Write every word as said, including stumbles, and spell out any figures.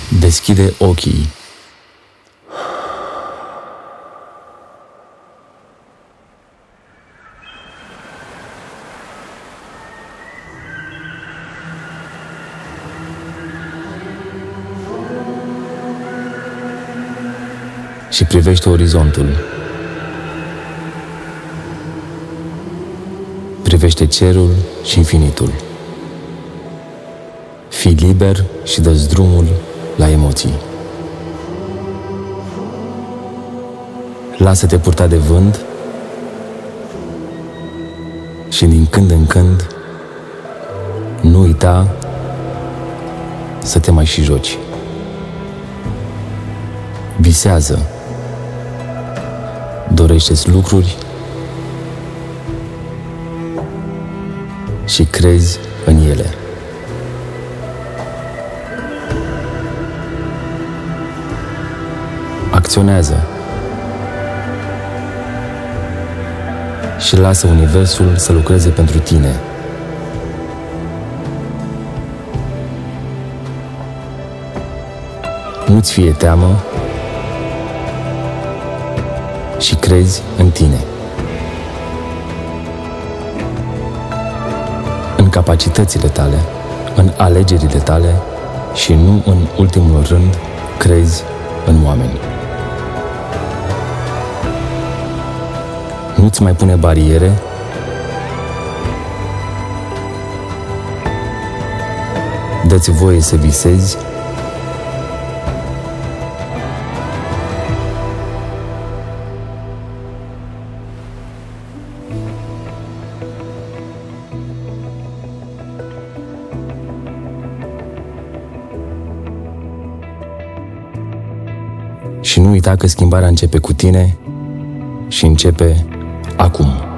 Deschide ochii. Și privește orizontul. Privește cerul și infinitul. Fii liber și dă-ți drumul la emoții. Lasă-te purta de vânt și din când în când nu uita să te mai și joci. Visează. Dorește-ți lucruri și crezi în ele. Acționează și lasă universul să lucreze pentru tine. Nu-ți fie teamă și crezi în tine, în capacitățile tale, în alegerile tale și nu în ultimul rând crezi în oameni. Nu-ți mai pune bariere dă-ți voie să visezi și nu uita că schimbarea începe cu tine și începe acum.